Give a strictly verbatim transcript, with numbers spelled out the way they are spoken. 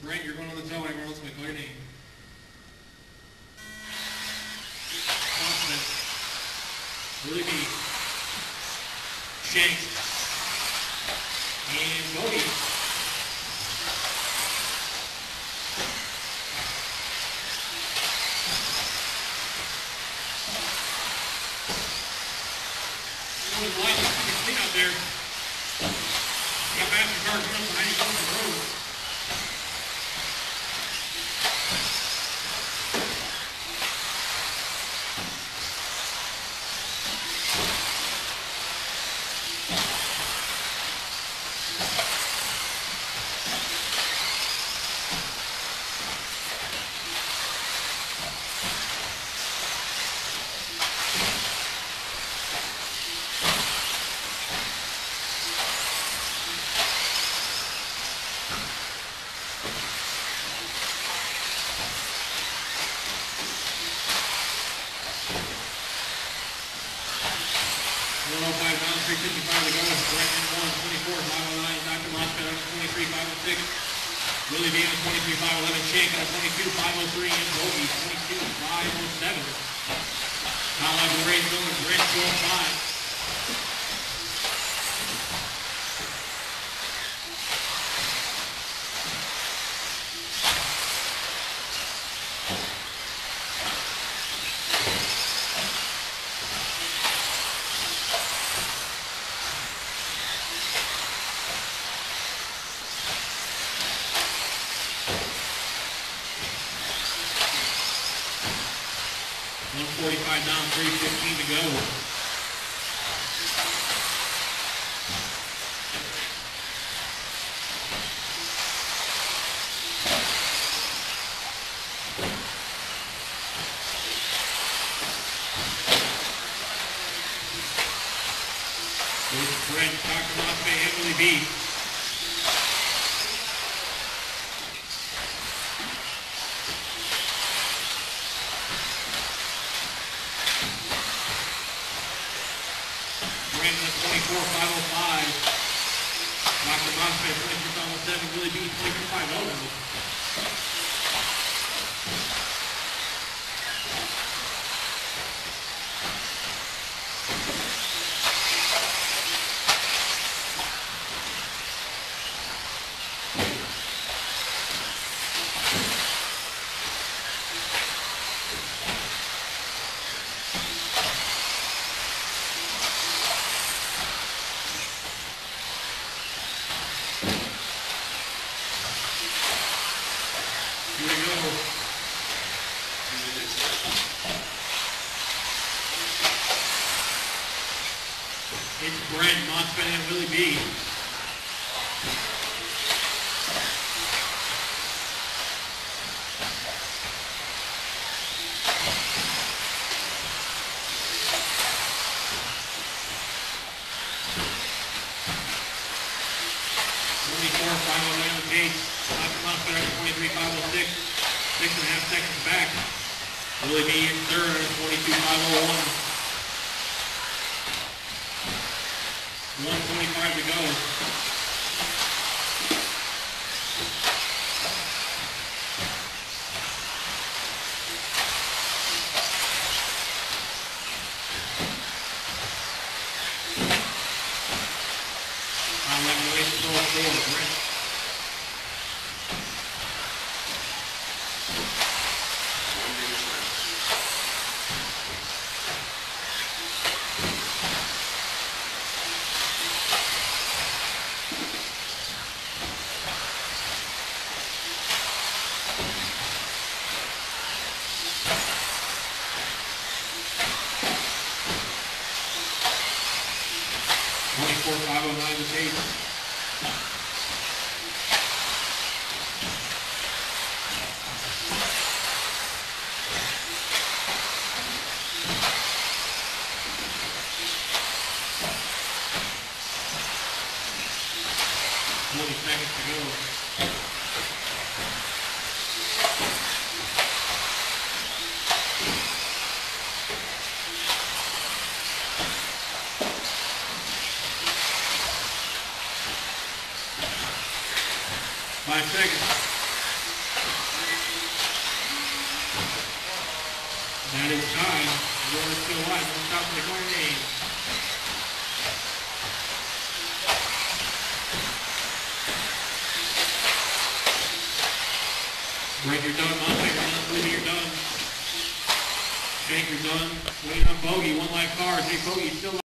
Brent, you're going on the toe. Everyone else may call your name. Confident. Really be. Shank. And Buggy. It was wild. You can see out there. You got faster cars running behind you coming from the road. one oh five down, three fifty-five to go. Brent in one, twenty-four, five oh nine. Doctor Mossman on twenty-three, five oh six. Willie B on twenty-three, five eleven. Shank on twenty-two, five oh three. And Bogey, twenty-two, five oh seven. Not like the race going, Brent two oh five. one forty-five down, three fifteen to go. There's Brent, Doctor Mossman, and Willie B. twenty-four, five oh five. Doctor Mossman, twenty-three, five oh seven. Willie B, twenty-two, five oh. Here we go. It's Brent, Mossman, and Willie B. twenty-four, five oh nine the pace. Doctor Mossman at twenty-three, five oh six. Six and a half seconds back. Willie B in third, twenty-two, five oh one. one twenty-five to go. I'll let me wait to go forward, Brent. twenty-four, five oh nine to pace. forty seconds to go. Five seconds. That is time. The door is still wide. Don't stop for the corner game. Break, you're done. Monte, you're done. Movie, you're done. Shank, you're done. Waiting on Bogey. One live car. Jay Bogey still